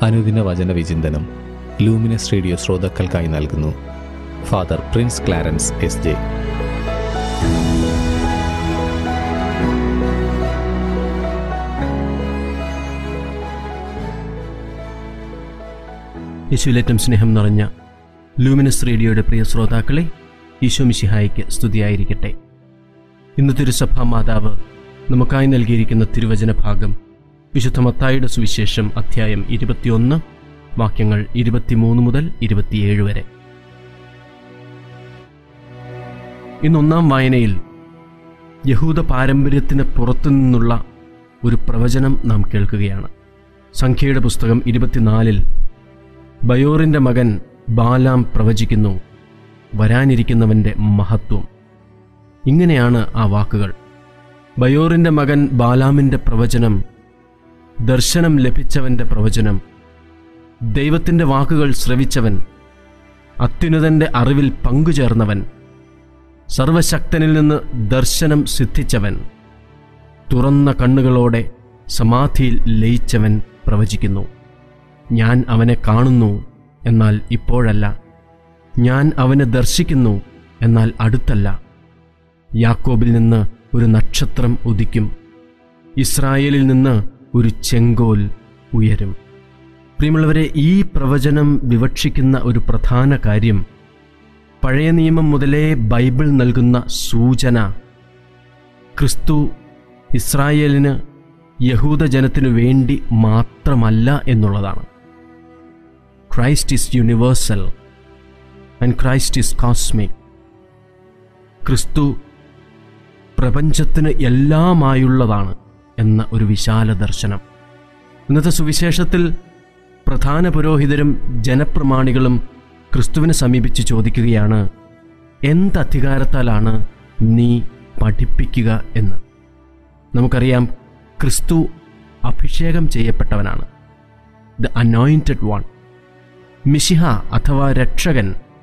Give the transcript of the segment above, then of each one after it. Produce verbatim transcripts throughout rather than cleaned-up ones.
അനുദിന വചന വിചിന്തനം ലൂമിനസ് റേഡിയോ ശ്രോതാക്കൾക്കായി നൽകുന്നു father prince clarence S J. യേശുവിലേറ്റം സ്നേഹം നിറഞ്ഞ ലൂമിനസ് റേഡിയോയുടെ പ്രിയ ശ്രോതാക്കളെ, ഈശോ മിശിഹായ്ക്ക് സ്തുതിയായിരിക്കട്ടെ. ഇന്ന് തിരുസഭാ മാതാവ് നമുക്കായി നൽകിയിരിക്കുന്ന തിരുവചന ഭാഗം വിശുദ്ധ മത്തായിയുടെ സുവിശേഷം അധ്യായം ഇരുപത്തിയൊന്ന്, വാക്യങ്ങൾ ഇരുപത്തിമൂന്ന് മുതൽ ഇരുപത്തിയേഴ് വരെ. ഇന്നൊന്നാം വായനയിൽ യഹൂദ പാരമ്പര്യത്തിന് പുറത്തുനിന്നുള്ള ഒരു പ്രവചനം നാം കേൾക്കുകയാണ്. സംഖ്യയുടെ പുസ്തകം ഇരുപത്തിനാലിൽ ബയോറിൻ്റെ മകൻ ബാലാം പ്രവചിക്കുന്നു വരാനിരിക്കുന്നവൻ്റെ മഹത്വം. ഇങ്ങനെയാണ് ആ വാക്കുകൾ. ബയോറിൻ്റെ മകൻ ബാലാമിൻ്റെ പ്രവചനം, ദർശനം ലഭിച്ചവൻ്റെ പ്രവചനം, ദൈവത്തിൻ്റെ വാക്കുകൾ ശ്രവിച്ചവൻ, അത്യുന്നതൻ്റെ അറിവിൽ പങ്കുചേർന്നവൻ, സർവശക്തനിൽ നിന്ന് ദർശനം സിദ്ധിച്ചവൻ, തുറന്ന കണ്ണുകളോടെ സമാധിയിൽ ലയിച്ചവൻ പ്രവചിക്കുന്നു. ഞാൻ അവനെ കാണുന്നു, എന്നാൽ ഇപ്പോഴല്ല. ഞാൻ അവനെ ദർശിക്കുന്നു, എന്നാൽ അടുത്തല്ല. യാക്കോബിൽ നിന്ന് ഒരു നക്ഷത്രം ഉദിക്കും, ഇസ്രായേലിൽ നിന്ന് ഒരു ചെങ്കോൽ ഉയരും. പ്രിയമുള്ളവരെ, ഈ പ്രവചനം വിവക്ഷിക്കുന്ന ഒരു പ്രധാന കാര്യം, പഴയ നിയമം മുതലേ ബൈബിൾ നൽകുന്ന സൂചന ക്രിസ്തു ഇസ്രായേലിന്, യഹൂദജനത്തിനു വേണ്ടി മാത്രമല്ല എന്നുള്ളതാണ്. Christ is universal and Christ is cosmic. ക്രിസ്തു പ്രപഞ്ചത്തിന് എല്ലാമായുള്ളതാണ് എന്ന ഒരു വിശാല ദർശനം. ഇന്നത്തെ സുവിശേഷത്തിൽ പ്രധാന പുരോഹിതരും ജനപ്രമാണികളും ക്രിസ്തുവിനെ സമീപിച്ച് ചോദിക്കുകയാണ്, എന്തധികാരത്താലാണ് നീ പഠിപ്പിക്കുക എന്ന്. നമുക്കറിയാം, ക്രിസ്തു അഭിഷേകം ചെയ്യപ്പെട്ടവനാണ്, ദ അനോയിൻറ്റഡ് വൺ. മിശിഹ അഥവാ രക്ഷകൻ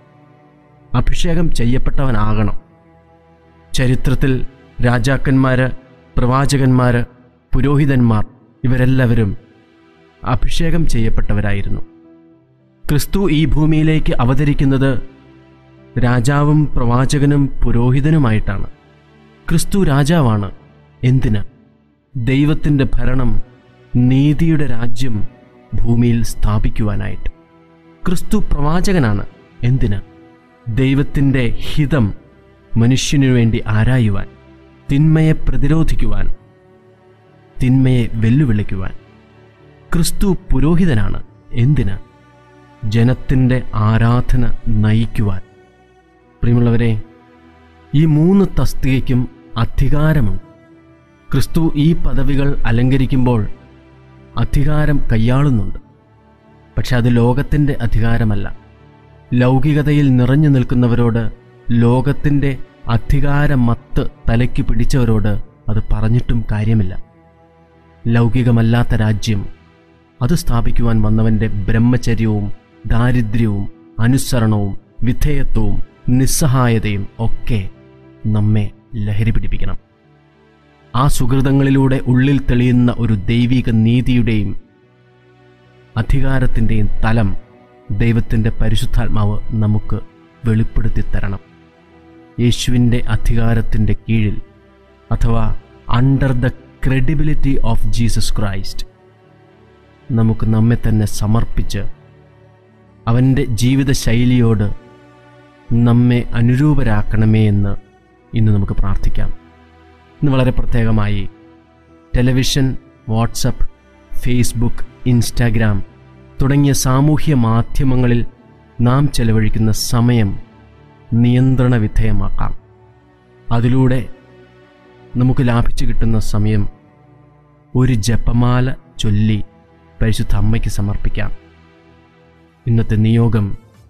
അഭിഷേകം ചെയ്യപ്പെട്ടവനാകണം. ചരിത്രത്തിൽ രാജാക്കന്മാർ, പ്രവാചകന്മാർ, പുരോഹിതന്മാർ ഇവരെല്ലാവരും അഭിഷേകം ചെയ്യപ്പെട്ടവരായിരുന്നു. ക്രിസ്തു ഈ ഭൂമിയിലേക്ക് അവതരിക്കുന്നത് രാജാവും പ്രവാചകനും പുരോഹിതനുമായിട്ടാണ്. ക്രിസ്തു രാജാവാണ്. എന്തിന്? ദൈവത്തിൻ്റെ ഭരണം, നീതിയുടെ രാജ്യം ഭൂമിയിൽ സ്ഥാപിക്കുവാനായിട്ട്. ക്രിസ്തു പ്രവാചകനാണ്. എന്തിന്? ദൈവത്തിൻ്റെ ഹിതം മനുഷ്യനു വേണ്ടി ആരായുവാൻ, തിന്മയെ പ്രതിരോധിക്കുവാൻ, തിന്മയെ വെല്ലുവിളിക്കുവാൻ. ക്രിസ്തു പുരോഹിതനാണ്. എന്തിന്? ജനത്തിൻ്റെ ആരാധന നയിക്കുവാൻ. പ്രിയമുള്ളവരെ, ഈ മൂന്ന് തസ്തികയ്ക്കും അധികാരമുണ്ട്. ക്രിസ്തു ഈ പദവികൾ അലങ്കരിക്കുമ്പോൾ അധികാരം കൈയാളുന്നുണ്ട്. പക്ഷെ അത് ലോകത്തിൻ്റെ അധികാരമല്ല. ലൗകികതയിൽ നിറഞ്ഞു നിൽക്കുന്നവരോട്, ലോകത്തിൻ്റെ അധികാരമത്ത് തലയ്ക്ക് പിടിച്ചവരോട് അത് പറഞ്ഞിട്ടും കാര്യമില്ല. ലൗകികമല്ലാത്ത രാജ്യം, അത് സ്ഥാപിക്കുവാൻ വന്നവൻ്റെ ബ്രഹ്മചര്യവും ദാരിദ്ര്യവും അനുസരണവും വിധേയത്വവും നിസ്സഹായതയും ഒക്കെ നമ്മെ ലഹരി പിടിപ്പിക്കണം. ആ സുഹൃതങ്ങളിലൂടെ ഉള്ളിൽ തെളിയുന്ന ഒരു ദൈവിക നീതിയുടെയും അധികാരത്തിൻ്റെയും തലം ദൈവത്തിൻ്റെ പരിശുദ്ധാത്മാവ് നമുക്ക് വെളിപ്പെടുത്തി തരണം. യേശുവിൻ്റെ അധികാരത്തിൻ്റെ കീഴിൽ, അഥവാ under the credibility of Jesus Christ, നമുക്ക് നമ്മെ തന്നെ സമർപ്പിച്ച് അവൻ്റെ ജീവിതശൈലിയോട് നമ്മെ അനുരൂപരാക്കണമേ എന്ന് ഇന്ന് നമുക്ക് പ്രാർത്ഥിക്കാം. ഇന്ന് വളരെ പ്രത്യേകമായി ടെലിവിഷൻ, വാട്സപ്പ്, ഫേസ്ബുക്ക്, ഇൻസ്റ്റാഗ്രാം തുടങ്ങിയ സാമൂഹ്യ മാധ്യമങ്ങളിൽ നാം ചെലവഴിക്കുന്ന സമയം നിയന്ത്രണ വിധേയമാക്കാം. അതിലൂടെ നമുക്ക് ലാഭിച്ചു കിട്ടുന്ന സമയം ഒരു ജപമാല ചൊല്ലി പരിശുദ്ധ അമ്മയ്ക്ക് സമർപ്പിക്കാം. ഇന്നത്തെ നിയോഗം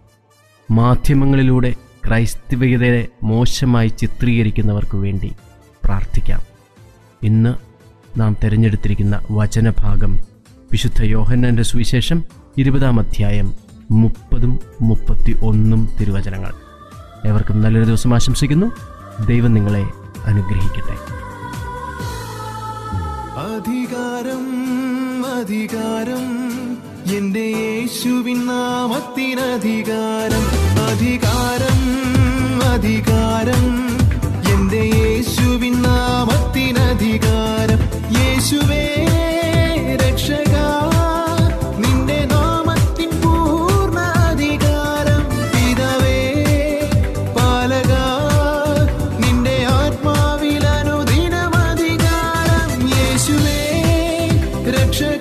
മാധ്യമങ്ങളിലൂടെ ക്രൈസ്തവതയെ മോശമായി ചിത്രീകരിക്കുന്നവർക്ക് വേണ്ടി പ്രാർത്ഥിക്കാം. ഇന്ന് നാം തിരഞ്ഞെടുത്തിരിക്കുന്ന വചനഭാഗം വിശുദ്ധ യോഹന്നാൻ്റെ സുവിശേഷം ഇരുപതാം അധ്യായം മുപ്പതും മുപ്പത്തി ഒന്നും തിരുവചനങ്ങൾ. ഏവർക്കും നല്ലൊരു ദിവസം ആശംസിക്കുന്നു. ദൈവം നിങ്ങളെ അനുഗ്രഹിക്കട്ടെ. അധികാരം അധികാരം എന്റെ യേശുവിൻ നാമത്തിനധികാരം, അധികാരം, അധികാരം. എന്റെ യേശുവിൻ നാമത്തിനധികാരം. യേശുവേ രക്ഷക, നിന്റെ നാമത്തിൻ പൂർണ്ണ അധികാരം. പിതാവേ പാലക, നിന്റെ ആത്മാവിൽ അനുദിനം അധികാരം. യേശുവേ രക്ഷക,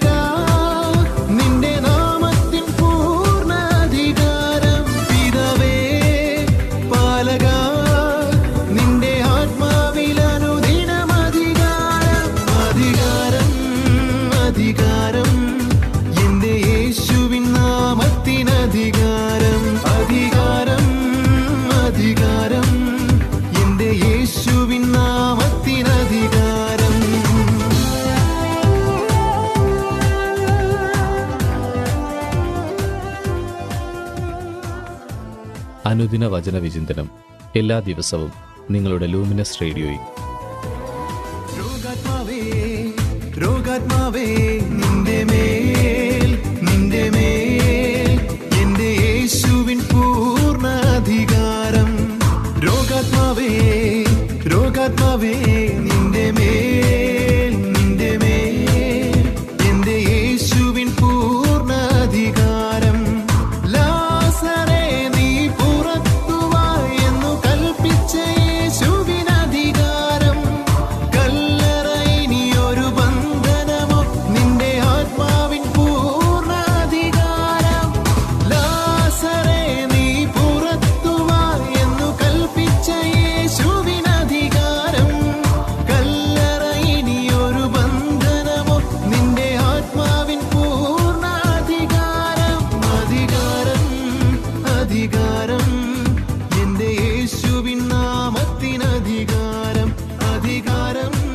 അനുദിന വചന വിചിന്തനം എല്ലാ ദിവസവും നിങ്ങളുടെ ലൂമിനസ് റേഡിയോയിൽ. രോഗാത്മാവേ, രോഗാത്മാവേ, നിന്റെ മേൽ, നിന്റെ മേൽ എന്റെ യേശുവിൻ പൂർണ്ണ അധികാരം. രോഗാത്മാവേ, രോഗാത്മാവേ, നിന്റെ മേൽ, നിന്റെ മേൽ എന്റെ യേശുവിൻ പൂർണ്ണ അധികാരം. ലാസറേ നീ പുറത്തു വാ എന്നു കൽപ്പിച്ച യേശുവിനധികാരം. കല്ലറ ഇനിയൊരു ബന്ധനമോ, നിന്റെ ആത്മാവിൻ പൂർണ്ണ അധികാരം. ലാസറേ നീ പുറത്തു വാ എന്നു കൽപ്പിച്ച യേശുവിനധികാരം. കല്ലറ ഇനിയൊരു ബന്ധനമോ, നിന്റെ ആത്മാവിൻ പൂർണ്ണ അധികാരം. അധികാരം, അധികാരം, എന്റെ യേശുവിൻ നാമത്തിനധികാരം. അധികാരം,